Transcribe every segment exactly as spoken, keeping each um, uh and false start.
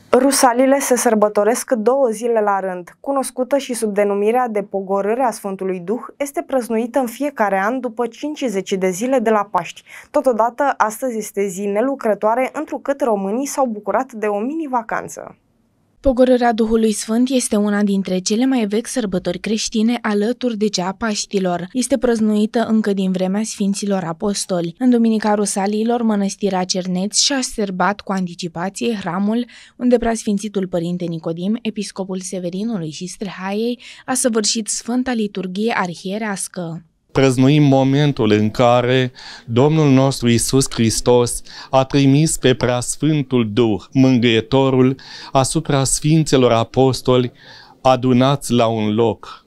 Rusalile se sărbătoresc două zile la rând. Cunoscută și sub denumirea de Pogorâre a Sfântului Duh, este prăznuită în fiecare an după cincizeci de zile de la Paști. Totodată, astăzi este zi nelucrătoare, întrucât românii s-au bucurat de o mini-vacanță. Pogorârea Duhului Sfânt este una dintre cele mai vechi sărbători creștine, alături de cea a Paștilor. Este prăznuită încă din vremea Sfinților Apostoli. În Duminica Rusaliilor, Mănăstirea Cerneți și-a sărbat cu anticipație hramul unde Preasfințitul Părinte Nicodim, episcopul Severinului și Strehaiei, a săvârșit Sfânta Liturghie arhierească. Prăznuim momentul în care Domnul nostru Iisus Hristos a trimis pe Preasfântul Duh, Mângâietorul, asupra Sfinților Apostoli adunați la un loc.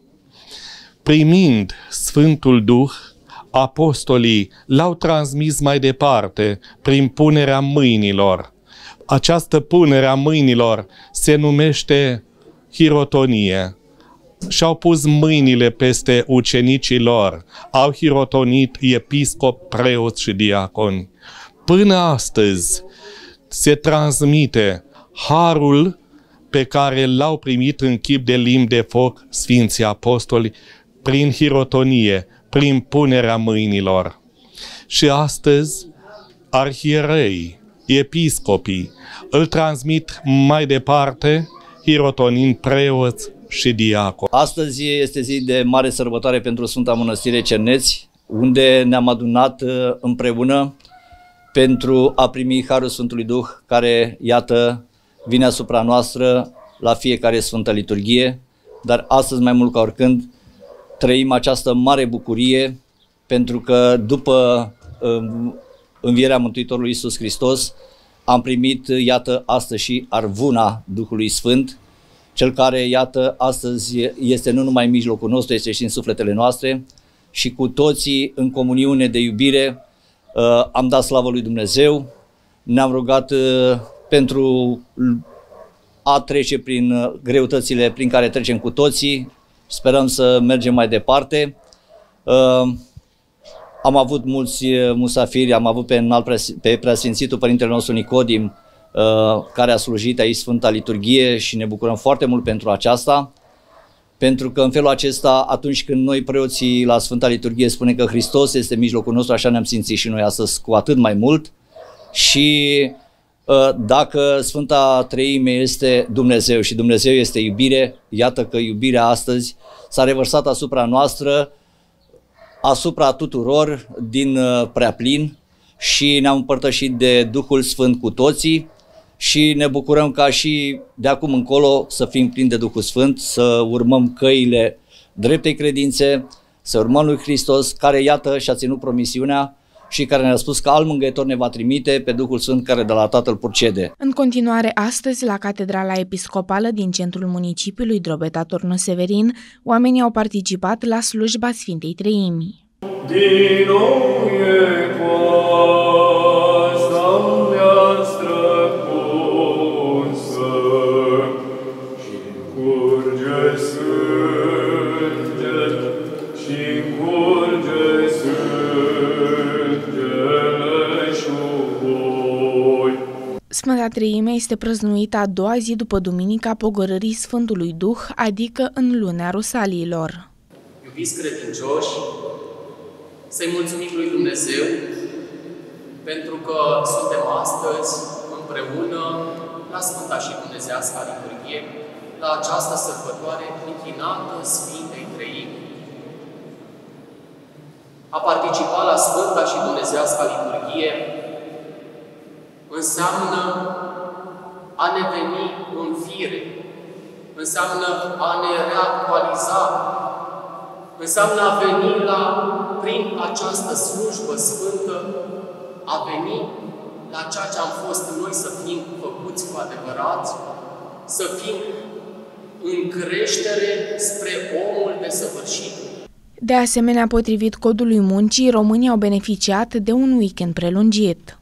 Primind Sfântul Duh, apostolii l-au transmis mai departe prin punerea mâinilor. Această punere a mâinilor se numește hirotonie. Și-au pus mâinile peste ucenicii lor, au hirotonit episcop, preoți și diaconi. Până astăzi se transmite harul pe care l-au primit în chip de limbi de foc Sfinții Apostoli prin hirotonie, prin punerea mâinilor. Și astăzi arhierei, episcopii îl transmit mai departe, hirotonind preoți și diacon. Astăzi este zi de mare sărbătoare pentru Sfânta Mănăstire Cerneți, unde ne-am adunat împreună pentru a primi Harul Sfântului Duh, care, iată, vine asupra noastră la fiecare Sfântă Liturghie, dar astăzi, mai mult ca oricând, trăim această mare bucurie, pentru că după învierea Mântuitorului Iisus Hristos, am primit, iată, astăzi și arvuna Duhului Sfânt, Cel care, iată, astăzi este nu numai în mijlocul nostru, este și în sufletele noastre, și cu toții în comuniune de iubire am dat slavă lui Dumnezeu, ne-am rugat pentru a trece prin greutățile prin care trecem cu toții, sperăm să mergem mai departe. Am avut mulți musafiri, am avut pe, înalt, pe Preasfințitul Părintele nostru Nicodim, care a slujit aici Sfânta Liturghie, și ne bucurăm foarte mult pentru aceasta, pentru că în felul acesta, atunci când noi preoții la Sfânta Liturghie spunem că Hristos este în mijlocul nostru, așa ne-am simțit și noi astăzi cu atât mai mult. Și dacă Sfânta Treime este Dumnezeu și Dumnezeu este iubire, iată că iubirea astăzi s-a revărsat asupra noastră, asupra tuturor din preaplin, și ne-am împărtășit de Duhul Sfânt cu toții și ne bucurăm ca și de acum încolo să fim plini de Duhul Sfânt, să urmăm căile dreptei credințe, să urmăm lui Hristos, care, iată, și-a ținut promisiunea și care ne-a spus că alt mângâietor ne va trimite, pe Duhul Sfânt care de la Tatăl purcede. În continuare, astăzi, la Catedrala Episcopală din centrul municipiului Drobeta Turnul Severin, oamenii au participat la slujba Sfintei Treimii. Din nou e coasta-mea străpunsă și curge sânge, și curge sângele și voi. Sfânta Treime este prăznuită a doua zi după Duminica Pogorârii Sfântului Duh, adică în lunea Rusaliilor. Iubiți credincioși, să-i mulțumim lui Dumnezeu pentru că suntem astăzi împreună la Sfânta și Dumnezeiasca Liturghie, la această sărbătoare închinată Sfintei Treimi. A participa la Sfânta și Dumnezeiasca Liturghie înseamnă a ne veni în fire, înseamnă a ne reactualiza, înseamnă a veni la, prin această slujbă sfântă, a veni la ceea ce am fost noi să fim făcuți cu adevărat, să fim în creștere spre omul desăvârșit. De asemenea, potrivit Codului Muncii, românii au beneficiat de un weekend prelungit.